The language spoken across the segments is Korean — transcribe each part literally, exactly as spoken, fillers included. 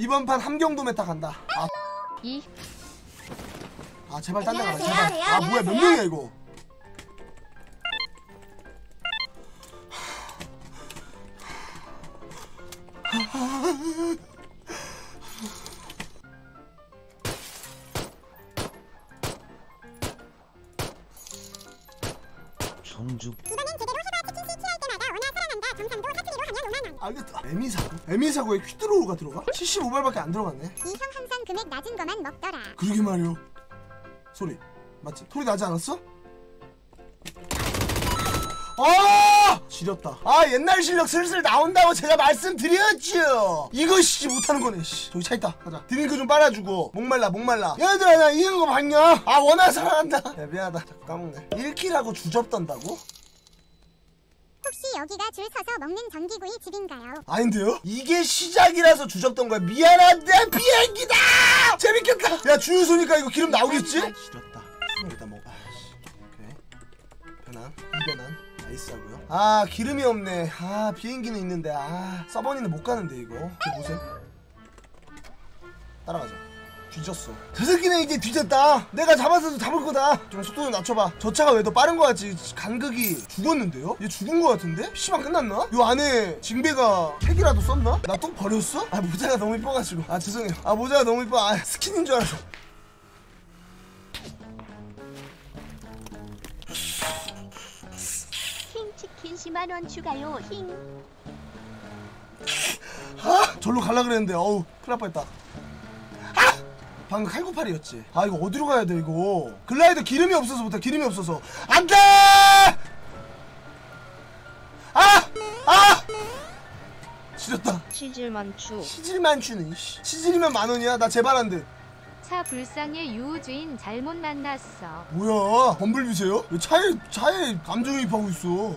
이번 판 함경도 메타 간다. 아, 이. 아 제발 딴 데 가라 제발. 아 뭐야 몇 명이야 이거. 청죽 이번엔 제대로 해봐. 치킨 시키할 때마다 원하 사랑한다. 경상도 사투리로 하면 오만 원. 알겠다. 에미사고? 에미사고에 퀴드로우가 들어가? 칠십오 발밖에 안 들어갔네. 이 형 항상 금액 낮은 거만 먹더라. 그러게 말이오. 소리 맞지? 소리 나지 않았어? 아! 지렸다. 아 옛날 실력 슬슬 나온다고 제가 말씀드렸죠. 이것이 못하는 거네. 씨. 저기 차 있다. 가자. 드링크 좀 빨아주고. 목말라 목말라. 얘들아 나 이런 거 봤냐? 아 원하 사랑한다. 야 미안하다. 자꾸 까먹네. 일 킬하고 주접 던다고? 혹시 여기가 줄 서서 먹는 전기구이 집인가요? 아닌데요? 이게 시작이라서 주접던 거야. 미안한데 비행기다! 재밌겠다. 야 주유소니까 이거 기름 나오겠지? 지렸다. 일단 먹어. 아이씨. 오케이. 변환. 이 변환. 나이스하고요. 아 기름이 없네. 아 비행기는 있는데 아 서버니는 못 가는데 이거. 저 보세요. 따라가자. 뒤졌어. 저 새끼는 이제 뒤졌다. 내가 잡아서도 잡을 거다. 좀 속도 좀 낮춰봐. 저 차가 왜 더 빠른 거 같지? 간극이 죽었는데요? 얘 죽은 거 같은데? 피씨방 끝났나? 요 안에 징배가 핵이라도 썼나? 나 또 버렸어? 아 모자가 너무 이뻐가지고. 아 죄송해요. 아 모자가 너무 이뻐. 아 스킨인 줄 알았어. 흰 치킨 십만 원 추가요. 흰. 아 절로 갈라 그랬는데 어우 큰일 날 뻔했다. 방금 칼구팔이었지. 아 이거 어디로 가야 돼 이거. 글라이더 기름이 없어서 못해. 기름이 없어서 안돼. 아! 아! 지렸다. 치질만추. 치질만추는 치질이면 만원이야? 나 제발한데. 차 불쌍해. 유주인 잘못 만났어. 뭐야 범블비세요? 왜 차에 차에 감정이입하고 있어.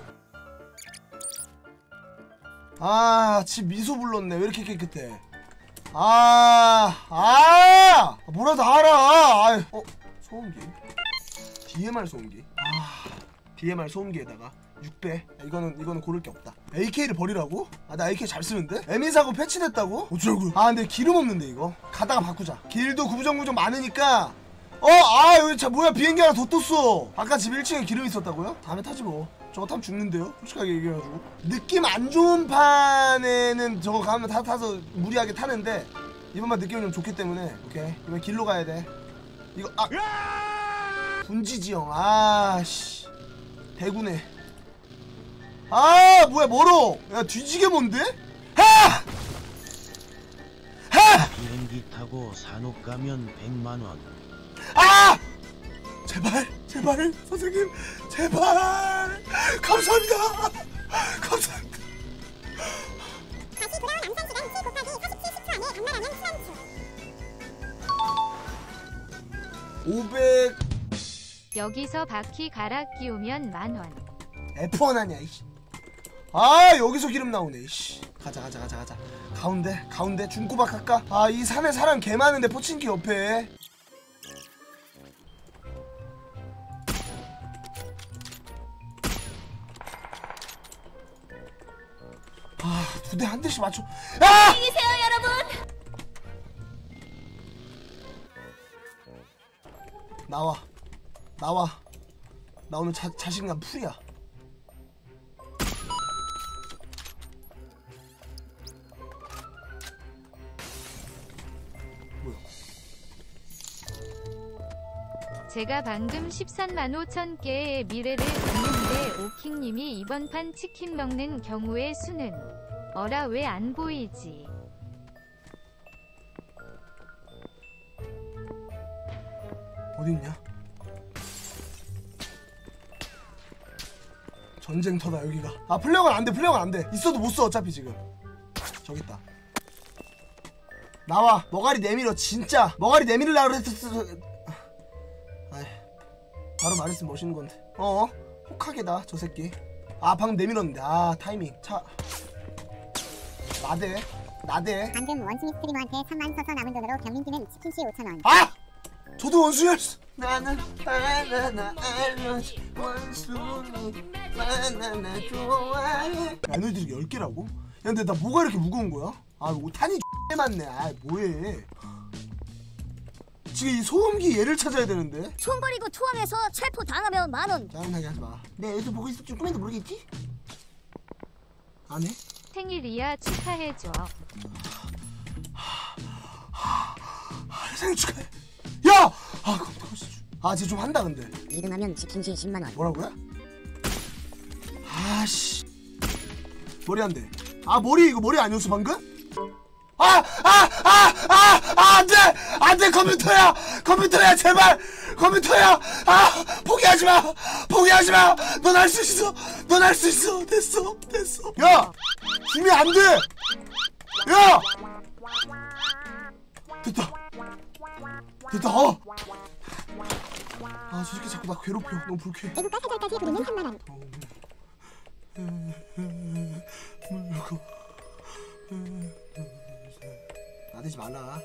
아 집 미소 불렀네. 왜 이렇게 깨끗해. 아, 아, 뭐라도 알아. 아, 어, 소음기. 디엠알 소음기. 아, 디엠알 소음기에다가 육 배. 이거는 이거는 고를 게 없다. 에이케이를 버리라고? 아, 나 에이케이 잘 쓰는데? 에미사고 패치됐다고? 어쩌고? 아, 근데 기름 없는데 이거. 가다가 바꾸자. 길도 구부정구정 많으니까. 어, 아, 여기 차 뭐야 비행기 하나 더 떴어. 아까 집 일 층에 기름 있었다고요? 다음에 타지 뭐. 저거 타면 죽는데요? 솔직하게 얘기해가지고 느낌 안 좋은 판에는 저거 가면 타, 타서 무리하게 타는데 이번만 느낌이 좀 좋기 때문에 오케이 이번 길로 가야 돼. 이거 아 분지지형 아씨 대구네. 아 뭐야 멀어. 야 뒤지게 뭔데? 하! 하! 비행기 타고 산옥 가면 백만 원. 아! 제발 제발 선생님 제발 감사합니다. 감사합니다. 다시 돌아온 암산 시간 칠 곱하기 사십칠 십 초 안에 반말하면 프란츠. 오백 여기서 바퀴 갈아 끼우면 만원. 에프 원 하냐 이씨. 아 여기서 기름 나오네 이씨. 가자 가자 가자 가자. 가운데 가운데 중구박 할까? 아 이 산에 사람 개 많은데 포친키 옆에. 아 두 대 한 대씩 맞춰. 아! 안녕히 계세요 여러분. 나와 나와. 나 오늘 자, 자신감 풀이야. 뭐야? 제가 방금 십삼만 오천 개의 미래를 봤는데 오킹님이 이번 판 치킨 먹는 경우의 수는 어라 왜 안 보이지? 어딨냐? 전쟁터다 여기가. 아 플레어건 안돼 플레어건 안돼. 있어도 못써 어차피 지금. 저기 있다. 나와. 머가리 내밀어 진짜. 머가리 내밀으려고 그랬어. 아이 바로 말했으면 멋있는 건데. 어? 혹하게다 저 새끼. 아 방금 내밀었는데. 아 타이밍 차. 나대 나대. 방금 원숭이 스트리머한테 천만 써서 남은 돈으로 경민기는 치킨씨 오천 원. 아! 저도 원숭이였어. 나는 바나나 알러지 원숭이 바나나 좋아해. 에너지가 열 개라고? 야 근데 나 뭐가 이렇게 무거운 거야? 아 이거 탄이 맞네. 아 뭐해. 지금 이 소음기 얘를 찾아야 되는데. 총 버리고 투항해서 체포 당하면 만 원. 짜증나게 하지 마. 내 애도 보고 있을 줄 꿈에도 모르겠지? 안 해? 생일이야 축하해줘. 생일 축하해. 야! 아 그럼 아쟤 좀 한다 근데. 이 등 하면 치킨시 십만 원. 뭐라고요? 아씨 머리 안 돼. 아 머리 이거 머리 아니었어 방금? 아! 아! 아! 아! 아! 안돼! 안돼 컴퓨터야! 컴퓨터야 제발! 컴퓨터야! 아! 포기하지마! 포기하지마! 넌 할 수 있어! 넌 할 수 있어! 됐어! 됐어! 야! 힘이 안 돼! 야! 됐다! 됐다! 어! 아 저 새끼 자꾸 나 괴롭혀. 너무 불쾌해. 애국가 사절까지 부르는 삼만 원. 물고 나대지 말라.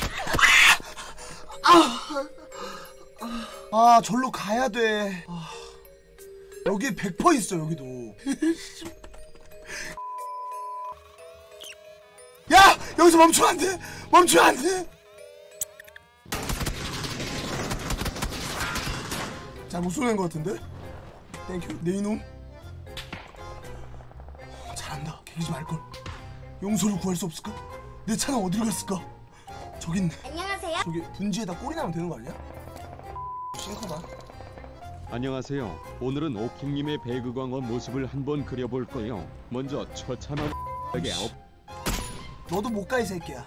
아, 아 절로 가야 돼. 아, 여기 백 퍼센트 있어 여기도. 야 여기서 멈추면 안 돼. 멈추면 안 돼. 잘 못 쏘는 것 같은데? 땡큐 내 이놈. 잘한다. 개기지 말걸. 용서를 구할 수 없을까? 내 차는 어디로 갔을까? 저기 있네. 안녕하세요. 저기 분지에다 꼬리 나면 되는 거 아니야? 싱커다. 안녕하세요. 오늘은 오킹님의 배그광어 모습을 한번 그려볼 거예요. 먼저 처참하게 아홉. 너도 못 가 이 새끼야.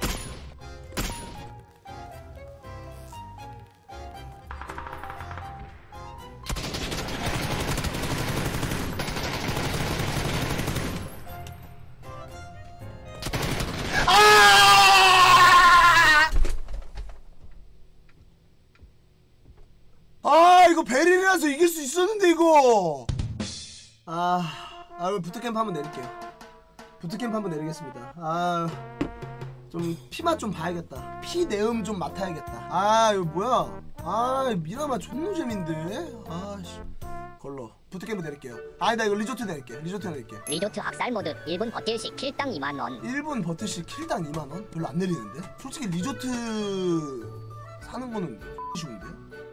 아 이거 베릴이라서 이길 수 있었는데 이거. 아, 아 부트캠프 한번 내릴게요. 부트캠프 한번 내리겠습니다. 아, 좀 피맛 좀 봐야겠다. 피 내음 좀 맡아야겠다. 아 이거 뭐야? 아 미라마 존노잼인데. 아씨 걸러 부트캠프 내릴게요. 아니다 이거 리조트 내릴게. 리조트 내릴게. 리조트 악살 모드 일 분 버틸시 킬당 이만 원. 일 분 버틀씩 킬당 이만 원? 별로 안 내리는데? 솔직히 리조트 사는 거는 쉬운데?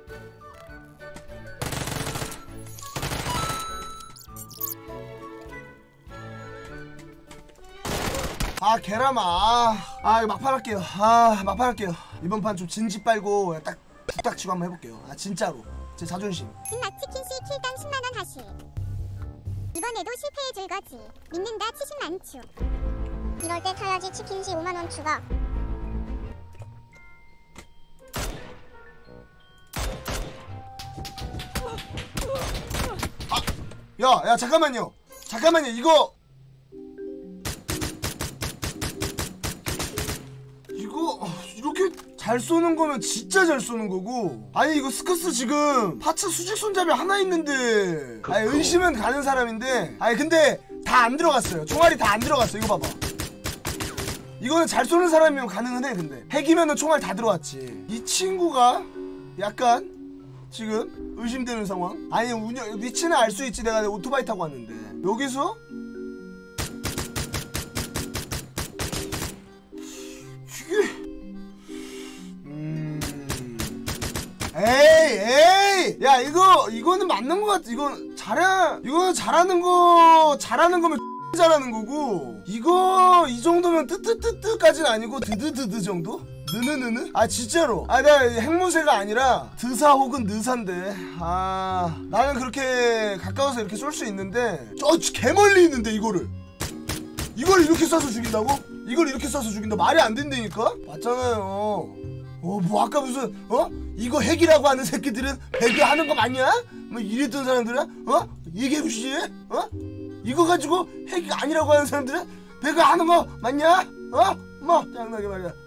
아 게라마. 아, 아 이거 막판 할게요. 아 막판 할게요. 이번 판 좀 진지 빨고 딱 툭딱 치고 한번 해볼게요. 아 진짜로 제 자존심. 신맛 치킨시 킬당 십만 원 하시. 이번에도 실패해줄 거지. 믿는다 치신 많죠. 이럴 때 타야지 치킨시 오만 원 추가. 야, 야 잠깐만요. 잠깐만요. 이거 이거 어, 이렇게 잘 쏘는 거면 진짜 잘 쏘는 거고. 아니 이거 스커스 지금 파츠 수직 손잡이 하나 있는데. 아니 의심은 가는 사람인데. 아니 근데 다 안 들어갔어요. 총알이 다 안 들어갔어. 이거 봐봐. 이거는 잘 쏘는 사람이면 가능은 해. 근데 핵이면은 총알 다 들어왔지. 이 친구가 약간 지금 의심되는 상황. 아니 운영 위치는 알 수 있지. 내가 오토바이 타고 왔는데 여기서 이게 음 에이 에이 야 이거 이거는 맞는 거 같아. 이건 잘해. 이거는 잘하는 거 잘하는 거면 잘하는 거고. 이거 이 정도면 뜨뜨뜨뜨까지는 아니고 드드드드 정도? 느느느느? 아 진짜로. 아 내가 핵무새가 아니라 드사 혹은 느사인데. 아 나는 그렇게 가까워서 이렇게 쏠 수 있는데 저 개멀리 있는데 이거를 이걸 이렇게 쏴서 죽인다고? 이걸 이렇게 쏴서 죽인다? 말이 안 된다니까? 맞잖아요. 어 뭐 아까 무슨 어? 이거 핵이라고 하는 새끼들은 배그 하는 거 맞냐? 뭐 이랬던 사람들은 어? 얘기해보시지? 어? 이거 가지고 핵이 아니라고 하는 사람들은 배그 하는 거 맞냐? 어? 뭐 짱나게 말이야.